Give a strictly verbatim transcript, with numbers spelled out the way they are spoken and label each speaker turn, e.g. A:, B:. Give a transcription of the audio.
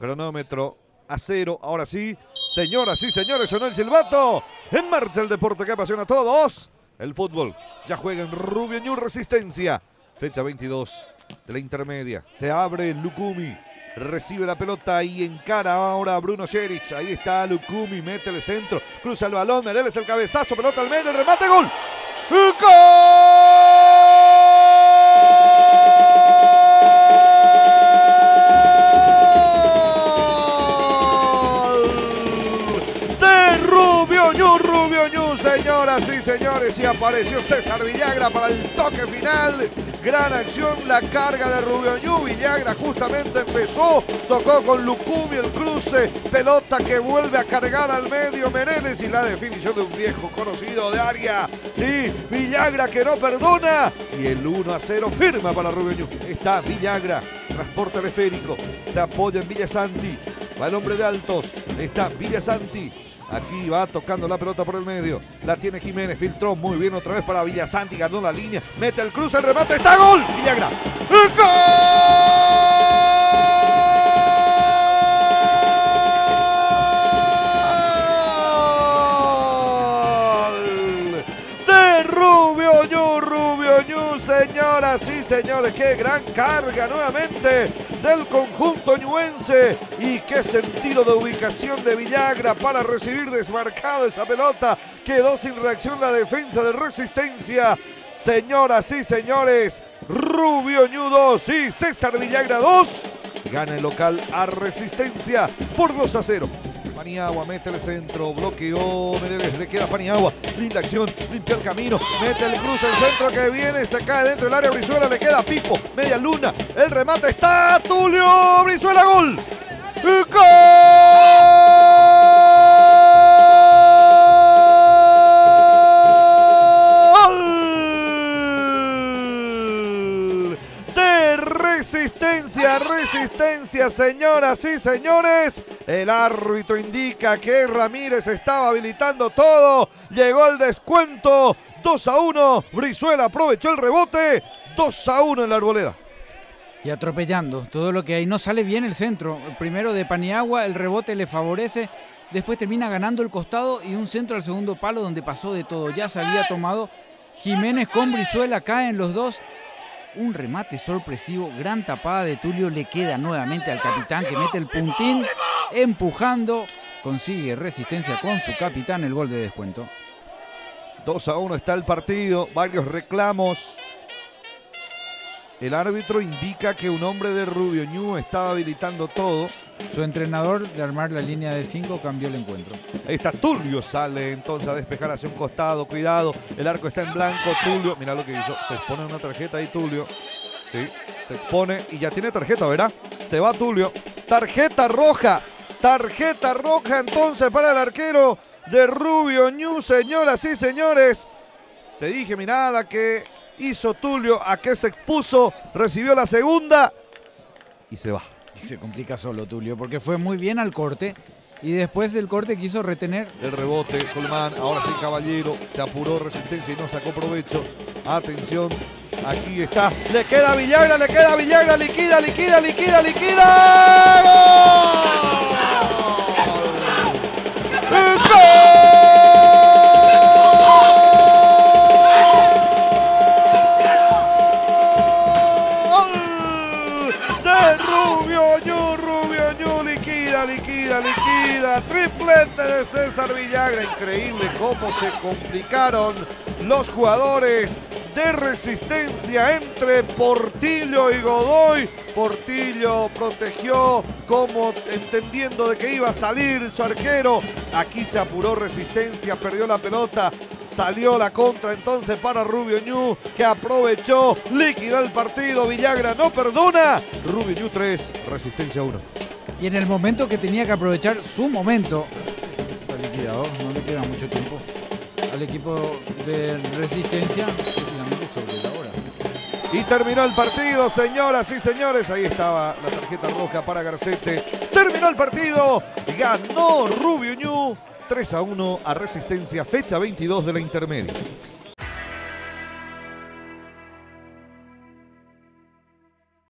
A: Cronómetro a cero. Ahora sí, señoras y señores, sonó el silbato. En marcha el deporte que apasiona a todos. El fútbol ya juega en Rubio Ñu Resistencia. Fecha veintidós de la intermedia. Se abre Lucumi. Recibe la pelota y encara ahora a Bruno Jeric. Ahí está Lucumi, mete el centro, cruza el balón, Mereles el cabezazo, pelota al medio, el remate, gol. ¡Gol! De Rubio Ñu, Rubio Ñu, señoras y señores, y apareció César Villagra para el toque final. Gran acción, la carga de Rubio Ñu. Villagra justamente empezó, tocó con Lucumi el cruce, pelota que vuelve a cargar al medio Mereles y la definición de un viejo conocido de área. Sí, Villagra que no perdona y el uno a cero firma para Rubio Ñu. Está Villagra, transporte teleférico, se apoya en Villasanti, va el hombre de Altos, está Villasanti. Aquí va tocando la pelota por el medio. La tiene Jiménez, filtró muy bien otra vez para Villasanti, ganó la línea, mete el cruce, el remate, está gol. Villagra. ¡Gol! De Rubio Ñu, Rubio Ñu, señoras y señores. Qué gran carga nuevamente del conjunto ñuense y qué sentido de ubicación de Villagra para recibir desmarcado esa pelota. Quedó sin reacción la defensa de Resistencia. Señoras y señores, Rubio Ñu dos y César Villagra dos. Gana el local a Resistencia por dos a cero. Paniagua mete el centro, bloqueó Mereles, le queda Paniagua, linda acción, limpia el camino, mete el cruce, el centro que viene, se cae dentro del área Brizuela, le queda Pipo, media luna, el remate está Tulio Brizuela, gol. ¡Gol! De Resistencia, Resistencia, señoras y señores. El árbitro indica que Ramírez estaba habilitando todo. Llegó el descuento. dos a uno. Brizuela aprovechó el rebote. dos a uno en la Arboleda.
B: Y atropellando todo lo que hay. No sale bien el centro. Primero de Paniagua, el rebote le favorece. Después termina ganando el costado y un centro al segundo palo donde pasó de todo. Ya se había tomado Jiménez con Brizuela. Caen los dos. Un remate sorpresivo, gran tapada de Tulio, le queda nuevamente al capitán que mete el puntín, empujando, consigue Resistencia con su capitán el gol de descuento.
A: dos a uno está el partido, varios reclamos. El árbitro indica que un hombre de Rubio Ñu estaba habilitando todo.
B: Su entrenador, de armar la línea de cinco, cambió el encuentro.
A: Ahí está Tulio, sale entonces a despejar hacia un costado, cuidado, el arco está en blanco, Tulio, mirá lo que hizo, se pone una tarjeta ahí Tulio, sí, se pone y ya tiene tarjeta, ¿verdad? Se va Tulio, tarjeta roja, tarjeta roja entonces para el arquero de Rubio Ñu, señoras y señores. Te dije, mirá la que hizo Tulio, a qué se expuso, recibió la segunda y se va.
B: Y se complica solo Tulio porque fue muy bien al corte y después del corte quiso retener.
A: El rebote, Colmán, ahora sí Caballero, se apuró Resistencia y no sacó provecho. Atención, aquí está, le queda Villagra, le queda Villagra, liquida, liquida, liquida, liquida. ¡Gol! ¡Gol! Liquida, liquida, triplete de César Villagra. Increíble cómo se complicaron los jugadores de Resistencia entre Portillo y Godoy. Portillo protegió como entendiendo de que iba a salir su arquero. Aquí se apuró Resistencia, perdió la pelota, salió la contra entonces para Rubio Ñu, que aprovechó, liquidó el partido. Villagra no perdona. Rubio Ñu tres, Resistencia uno.
B: Y en el momento que tenía que aprovechar su momento, está liquidado, no le queda mucho tiempo al equipo de Resistencia, prácticamente sobre la hora.
A: Y terminó el partido, señoras y señores. Ahí estaba la tarjeta roja para Garcete. Terminó el partido, ganó Rubio Ñu tres a uno a Resistencia, fecha veintidós de la intermedia.